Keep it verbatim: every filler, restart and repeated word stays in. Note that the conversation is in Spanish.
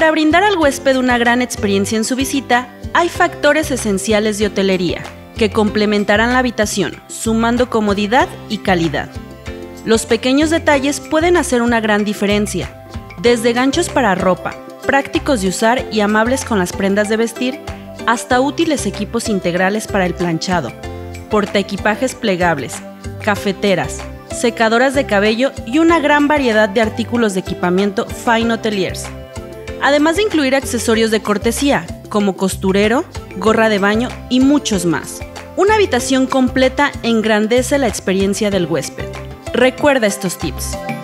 Para brindar al huésped una gran experiencia en su visita, hay factores esenciales de hotelería que complementarán la habitación, sumando comodidad y calidad. Los pequeños detalles pueden hacer una gran diferencia, desde ganchos para ropa, prácticos de usar y amables con las prendas de vestir, hasta útiles equipos integrales para el planchado, portaequipajes plegables, cafeteras, secadoras de cabello y una gran variedad de artículos de equipamiento Fine Hoteliers. Además de incluir accesorios de cortesía, como costurero, gorra de baño y muchos más. Una habitación completa engrandece la experiencia del huésped. Recuerda estos tips.